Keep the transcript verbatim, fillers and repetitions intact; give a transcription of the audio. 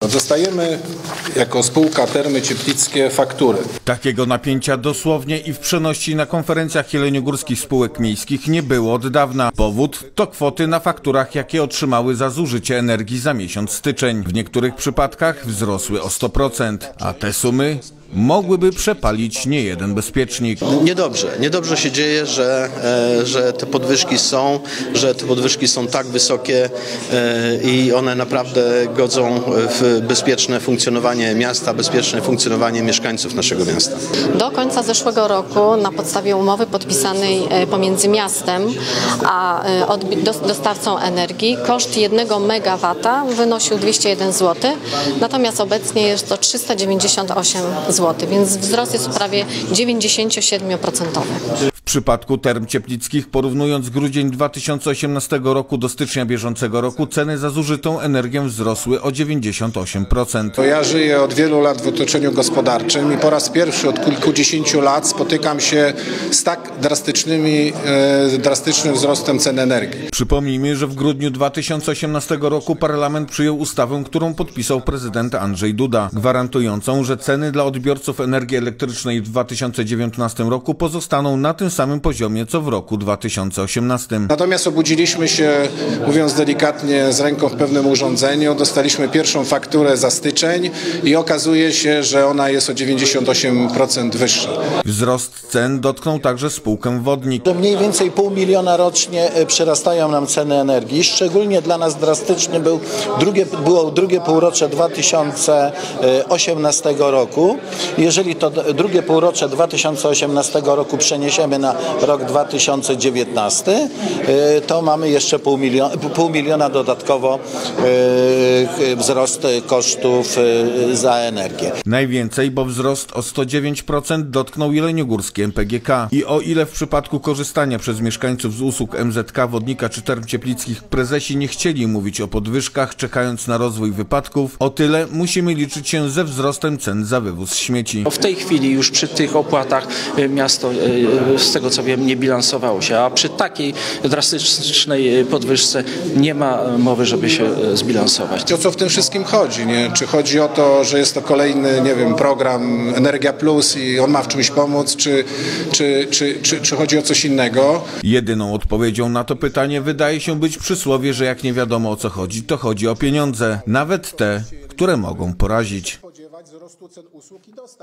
Dostajemy jako spółka Termy Cieplickie faktury. Takiego napięcia dosłownie i w przenośni na konferencjach jeleniogórskich spółek miejskich nie było od dawna. Powód to kwoty na fakturach, jakie otrzymały za zużycie energii za miesiąc styczeń. W niektórych przypadkach wzrosły o sto procent, a te sumy mogłyby przepalić niejeden bezpiecznik. Niedobrze, niedobrze się dzieje, że, e, że te podwyżki są, że te podwyżki są tak wysokie e, i one naprawdę godzą w bezpieczne funkcjonowanie miasta, bezpieczne funkcjonowanie mieszkańców naszego miasta. Do końca zeszłego roku na podstawie umowy podpisanej pomiędzy miastem a dostawcą energii koszt jednego megawata wynosił dwieście jeden złotych, natomiast obecnie jest to trzysta dziewięćdziesiąt osiem złotych. Więc wzrost jest prawie dziewięćdziesięciosiedmioprocentowy. W przypadku Term Cieplickich, porównując grudzień dwa tysiące osiemnastego roku do stycznia bieżącego roku, ceny za zużytą energię wzrosły o dziewięćdziesiąt osiem procent. To ja żyję od wielu lat w otoczeniu gospodarczym i po raz pierwszy od kilkudziesięciu lat spotykam się z tak drastycznymi, e, drastycznym wzrostem cen energii. Przypomnijmy, że w grudniu dwa tysiące osiemnastego roku parlament przyjął ustawę, którą podpisał prezydent Andrzej Duda, gwarantującą, że ceny dla odbiorców energii elektrycznej w dwa tysiące dziewiętnastym roku pozostaną na tym samym poziomie, co w roku dwa tysiące osiemnastym. Natomiast obudziliśmy się, mówiąc delikatnie, z ręką w pewnym urządzeniu. Dostaliśmy pierwszą fakturę za styczeń i okazuje się, że ona jest o dziewięćdziesiąt osiem procent wyższa. Wzrost cen dotknął także spółkę Wodnik. Mniej więcej pół miliona rocznie przyrastają nam ceny energii. Szczególnie dla nas drastyczny był drugie, było drugie półrocze dwa tysiące osiemnastego roku. Jeżeli to drugie półrocze dwa tysiące osiemnastego roku przeniesiemy na rok dwa tysiące dziewiętnasty, to mamy jeszcze pół miliona, pół miliona dodatkowo wzrost kosztów za energię. Najwięcej, bo wzrost o sto dziewięć procent dotknął jeleniogórskie M P G K. I o ile w przypadku korzystania przez mieszkańców z usług M Z K, Wodnika czy Term Cieplickich prezesi nie chcieli mówić o podwyżkach, czekając na rozwój wypadków, o tyle musimy liczyć się ze wzrostem cen za wywóz śmieci. W tej chwili już przy tych opłatach miasto, z tego co wiem, nie bilansowało się, a przy takiej drastycznej podwyżce nie ma mowy, żeby się zbilansować. O co w tym wszystkim chodzi? Nie? Czy chodzi o to, że jest to kolejny, nie wiem, program Energia Plus i on ma w czymś pomóc, czy, czy, czy, czy, czy chodzi o coś innego? Jedyną odpowiedzią na to pytanie wydaje się być przysłowie, że jak nie wiadomo o co chodzi, to chodzi o pieniądze, nawet te, które mogą porazić.